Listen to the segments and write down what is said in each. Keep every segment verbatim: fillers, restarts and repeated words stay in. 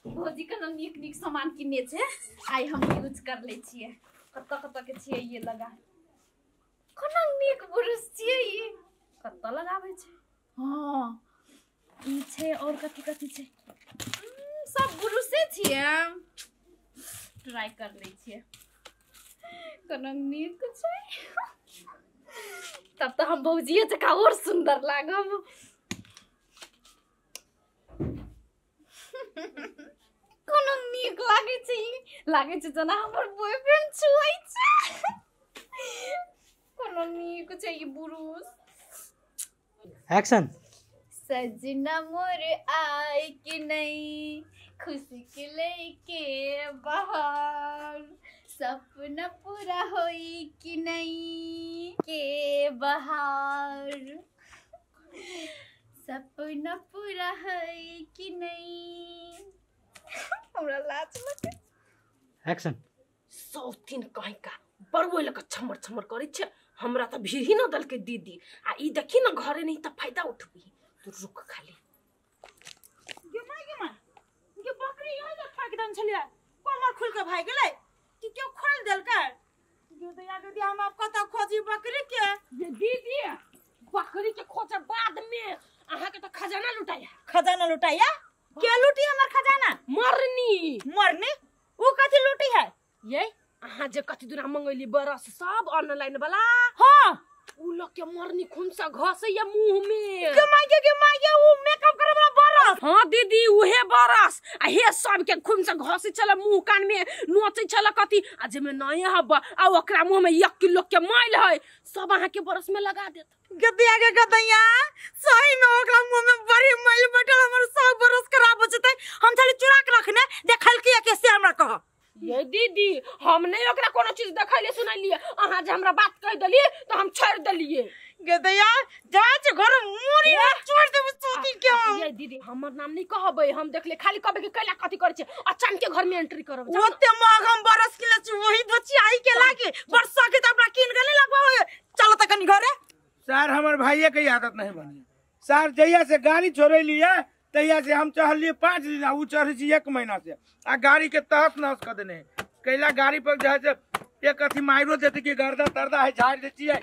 भौजी के नीक नीक सामान किने छे आई हम यूज कर ले छिए। कत्ता कत्ता के छिए ये लगा कोना नीक ब्रश छिए ये कत्ता लगावे छे। हां ई छे और कथि कथि छे सब ब्रशे छिए ट्राई कर ले छिए कोना नीक छे। तब तो हम भौजिए जका और सुंदर लागब। कोनो नीक लागे छै लागे छै जना हमर बॉयफ्रेंड छुई छै। कोनो नीक छै ई ब्रश। एक्शन। सजना मोर आए कि नहीं खुशी के लेके बाहर सपना पूरा होई कि नहीं के बाहर सपना पूरा है कि नहीं। हमरा लाज लगे। एक्शन। सौतीन कहीं का बड़बो लग छमर छमर करे छे हमरा त भीड़ न दल के दीदी आ ई देखी न घरे नहीं त फायदा उठबी तू रुक खाली। गे माय गे माय गे बकरी यही न फाक दन छलिया कमर खुल के भाग गेलै कि क्यों खोल देल का गे दया गे हम आप कत खोजी बकरी के ये दीदी बकरी के खोजे बाद में अहा के त खजाना लुटाया। खजाना लुटाया क्या लूटी हमर खजाना मरनी मरनी ऊ कथि लूटी है ये अहा जे कथि दुना मंगैली बरस सब ऑनलाइन वाला हां ऊ लोग के मरनी खून से घसैया मुंह में। के माय के माय के ऊ मेकअप करे वाला बरस। हां दीदी उहे बरस आ हे सब के खून से घसै चला मुंह कान में नोचै चला कथि आ जे में नय हब आ ओकरा मुंह में एक किलो के मैल है सब अहा के बरस में लगा देत। गदिया के गदैया सही में ओकरा मुंह में बड़ी मैल बैठल हमर सब बरस खराब हो जतै हम थाली चुरा के रखने देखल के कैसे हमरा कह। ये दीदी हम नहीं ओकरा कोनो चीज देखैले सुनलिए अहा जे हमरा बात कह देलिए तो हम छोड़ देलिए। गदैया जाच घर मुरी छोड़ देब सूती के। ये दीदी हमर नाम नहीं कहबै हम देखले खाली कहबै कि कैला कथि करे छे अचानक के घर में एंट्री करब ओते माग हम बरस के ले वही धची आई के लागे बरसा के त अपना किन गले लगवा चलो त कनी घरे। सर हमर भाईये के आदत नहीं बनी सर जइया से गाड़ी छोड़े लिए तैया से हम चढ़लिए पाँच दिन आ उ चढ़े छी एक महीना से आ गाड़ी के तहस नहस कर देने कैला गाड़ी पर जो है से एक अथी माइरो देते कि गर्दा तरदा है झाड़ देती है।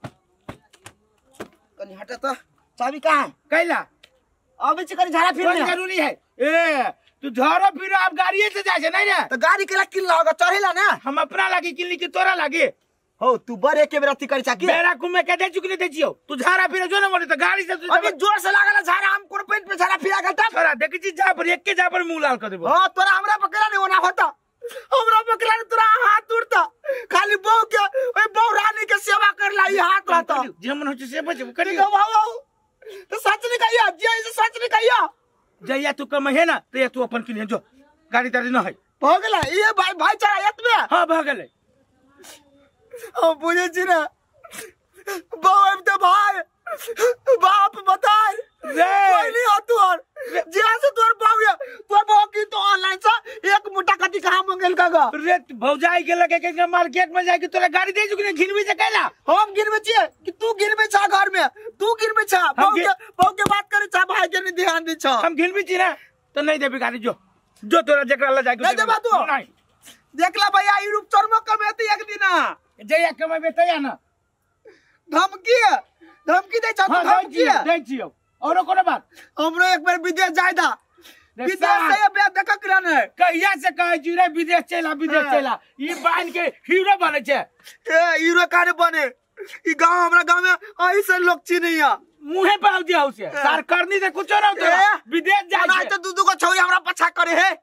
कनी हटा तो चाबी कहां है कैला अबे से कनी झाड़ा फिरने जरूरी है ए तू झाड़ा फिर आप गाड़ी से जाए नहीं रे तो गाड़ी केला किल्ला होगा चढ़ेला ना हम अपना लागी किल्ली की तोरा लागी हो तू बरे के बेरा कर चाकी मेरा कुम में कदे चुकने दे जियो तू झाड़ा फिर जो ना बोले तो गाड़ी से अभी जोर से लागला झाड़ा हम कोन पेट पे झाड़ा फिरा गटा तोरा देख जी जा पर एक के जा पर मुंह लाल कर देबो। हां तोरा हमरा पकड़ा नहीं होना होता हमरा पकड़ा नहीं तोरा हाथ टूटता खाली बहू के ओए बहू रानी के सेवा करला ई हाथ रहता जे मन हो से बच करी गो बाबू तो सच नहीं कहिया जे इसे सच नहीं कहिया जइया तू कम है ना तो तू अपन किने जो गाड़ी तारी न है भ गेला ये भाई भाईचारा यत में हां भ गेले हम बुझे छी ना बाप तो भाई बाप बता रे कोई नहीं हो तोर जिया से तोर बाबू तोर बाबू की तो ऑनलाइन से एक मोटा कति कहां मंगल का गा रे भौजाई के लगे के मार्केट में जाके तोरा गाड़ी दे जुकने घिनबी से कैला हम गिरबे छी कि तू गिरबे छा घर में तू गिरबे छा बाबू के बाबू के बात करे छा भाई के नहीं ध्यान दे छा हम घिनबी छी ना तो नहीं देबी गाड़ी जो जो तोरा जकरा ला जाके नहीं देबा तू नहीं देखला भैया ई रूप चर्म कमेते एक दिन जइया कमेबे तया ना धमकी धमकी दे छा हां धमकी दे छियो औरो कोनो बात हमरो एक बार विदेश जाय दा विदेश से बे देख करन कहिया से कहे छी रे विदेश चला विदेश चला ई बान के हीरो बने छे ए हीरो काने बने ई गांव हमरा गांव में ऐसे लोग चिनिया मुंहे पे आउ दिया उसे सर करनी से कुछ ना तो विदेश जाय ना तो दू दू को छौरी हमरा पछा करे है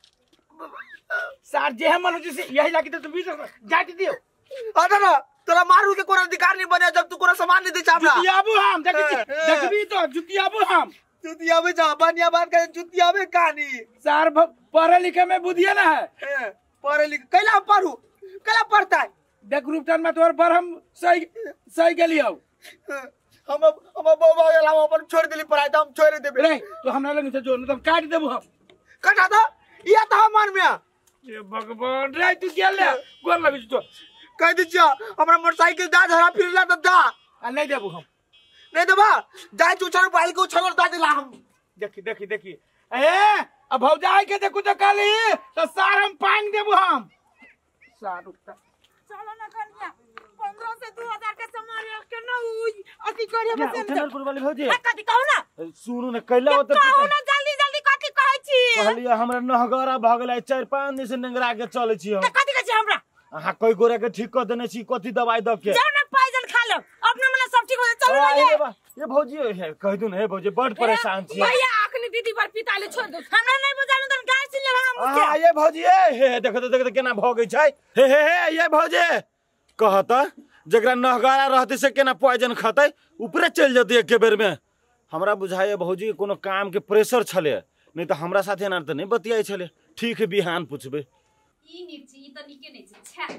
सर जे मन हो से यही लागी तो बीस जाट दियो अरे ना तोरा मारू के कोनो अधिकार नहीं बने जब तू कोनो सामान नहीं दे चावला जुतियाबू हम देख देखबी तो जुतियाबू हम जुतियाबे जा बनिया बात करे जुतियाबे कहानी सर पढ़े लिखे में बुधिया ना है पढ़े लिखे कैला पढ़ू कैला पढ़ता है देख रूपटन में तोर पर हम सही सही गेलियो हम हम बाबा गेला हम अपन छोड़ देली पढ़ाई त हम छोड़ देबे रे तो हमरा लगे से जो न त काट देबो हम काटा दो ये त हमर में ये भगवान रे तू गेले गोर लगे तो कह दी छिया हमरा मोटरसाइकिल दा धरा फिरला त दा आ नहीं देबो हम नहीं देबा जाय चुचर पाइल को छलर दा दिला हम देखी देखी देखी ए अब भौजाई के देखू तो काली तो सार हम पानी देबू हम सार उठता चलो ना कन्या पंद्रह से दो हजार के सामान रख के ना हुई अति करे बस चैनलपुर वाली भौजी कथि कहू ना सुनू ना कैला होत कहू ना जल्दी जल्दी कथि कहै छी कहलिए हमरा नहगरा भ गेलै चार पांच दिन से नेंगरा के चलै छी हम त कथि कहै छी हमरा हां कोई गोरा के ठीक कर देने छी कथि दवाई द के जाओ ना पाइजन खा लो अपने मन सब ठीक हो जाए चलो ना ये ये भौजी है कह दू ना हे भौजी बड़ परेशान छी भैया आखनी दीदी पर पिताले छोड़ दो हमरा नहीं बुझानु त गाय सुन ले हम मुझे हां ये भौजी हे देखो तो देखो केना भगै छै हे हे हे ये भौजी कहत जकरा नहगरा रहते से केना पॉइजन खतै ऊपरे चल जते एक बेर में हमरा बुझाए भौजी कोनो काम के प्रेशर छले नहीं तो हमरा साथे ना त नहीं बतियाई छले ठीक है बिहान पूछबे ई निची ई त निके नै छ छा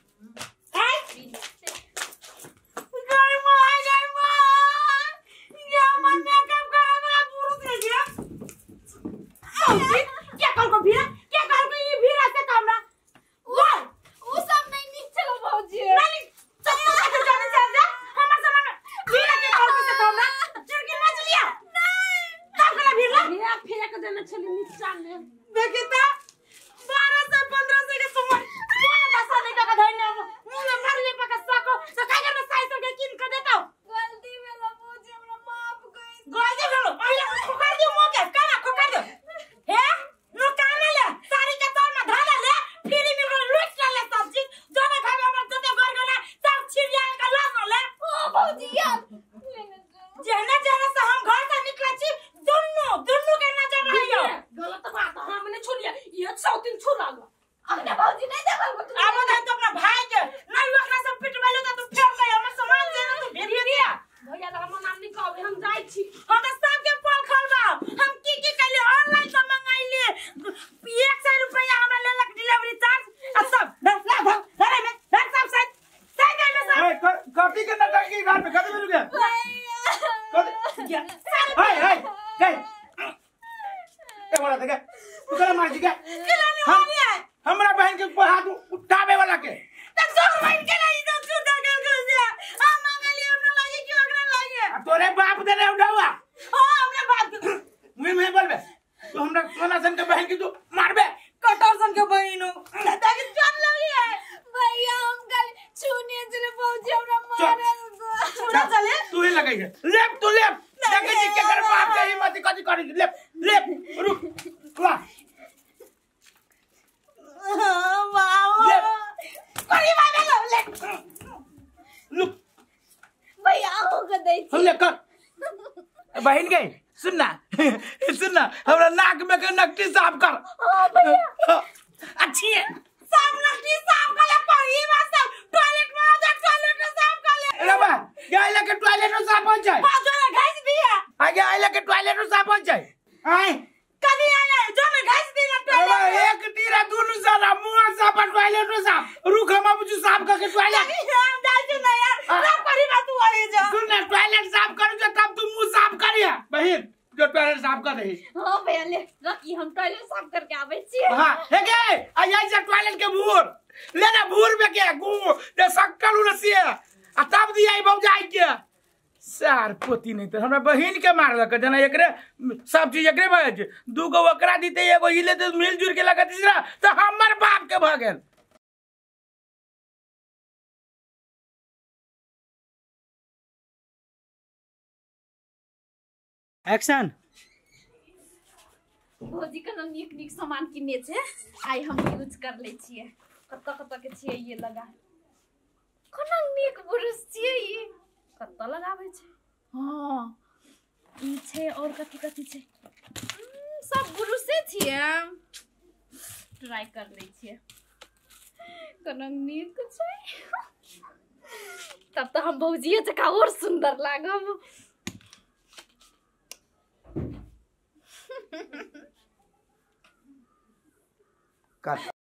गाय मां गाय मां या मन में काम करे वाला पुरुष है ये क्या कर को भीरा क्या कर को ये भीरा से काम ना वो उ सब नै निक छलो भौजी नहीं चलो ना जाने से जा हमर सामान भीरा के कर को से काम ना चिड़की मच लिया नहीं काम करा भीरा भैया फेंक देने छली नीचा में देखी ता बारह से पंद्रह से के सामान कोन दस नहीं का धइने मुंह में मारले पका सको तो काहे में साइज के किन कर देता गलती भेला भौजी हमरा माफ कर गलती भेलो पहले खोकर दियो मुंह के काना खोकर दियो हे नो काना ले सारी के तोर में धाला ले फिर मिल लूट ले सब चीज जोने घर में हमरा जते घर गेला सब छिड़िया का लास ले ओ भौजी यार जेना जेना से हम घर से निकला छी दुन्नु दुन्नु के नजर रहियो गलत बात हमने छोड़िया ये सौतीन छुरा लो अपने भौजी नहीं देखल को अब तो तो अपना भाई के नहीं ओकरा से पिटबैलो त तू फेर गई हमर सामान दे तू भेरिए दिया भैया तो हमर नाम निकावे हम जाई छी हम तो सब के पल खलबा हम की की कइले ऑनलाइन से मंगाइले एक सौ रुपया हमरा लेलक डिलीवरी चार्ज आ सब दस लाख धरे में दस सब सही सही गई में सब ए कथि के नाटक की घर पे कथि मिल गया कथि हाय हाय गई ए बोला देखे तू करे मार जी के किलाने वाली है हमरा बहन के हाथ उठावे वाला के तक जो बहन के नहीं तो तू दे के दिया हम मंगली हमरा लगे क्यों ओकरा लगे तोरे बाप दे रे उठावा हां हमने बात की मैं मैं बोलबे तू हमरा सोना सन के बहन के तू मारबे कटोरसन के बहनो ताकि जान लगी है भैया हम कल छूने चले भौजी हमरा मारे छोड़ा चले तू ही लगाई है लेप तू लेप देखे जी के कर बाप के हिम्मत कथि करी लेप लेप रुक वाह वाओ कोई बात नहीं ले लुक भैया हो ग दै हम ले कर बहन गई सुनना सुनना हमरा नाक में के नकटी साफ कर हां भैया अच्छी है साफ नकली साफ कर ले पड़ी बात टॉयलेट में जा टॉयलेट में साफ कर ले अरे बा गई लेके टॉयलेट में साफ हो जाए बाजू में घास दिया आगे आई लेके टॉयलेट में साफ हो जाए आई कभी आया जो में घास दिया अरे टॉयलेट एक तीरा दोनों सारा मुंह साफ टॉयलेट में साफ रुक हम अब साफ करके टॉयलेट हम जाई ना यार ना पड़ी बात तू आई जा सुन ना टॉयलेट साफ कर जो तब तू मुंह साफ करिया बहन जो टॉयलेट साफ कर रही हां भैया ले रखी हम टॉयलेट साफ करके आवे छी हां हे के आई जा टॉयलेट के भूर ले ना भूर में के गु दे सक्कल उलसिए आ तब दी आई बौजाई के सार पोती नहीं तो हमरा बहिन के मारलक जना एकरे सब चीज एकरे भज दू गो ओकरा दीते एगो हिले तो मिलजुल के लगा तीसरा तो हमर बाप के भ गेल एक्शन भौजी के नीक नीक सामान किने छै आई हम यूज कर ले छिए कत कत के छिए ये लगा कोना नीक ब्रश छिए ई कत लगाबै छै हां ई छै और कथि कथि छै सब ब्रशे छिए ट्राई कर ले छिए कोना नीक छै तब तो हम भौजिए जका और सुंदर लागब काट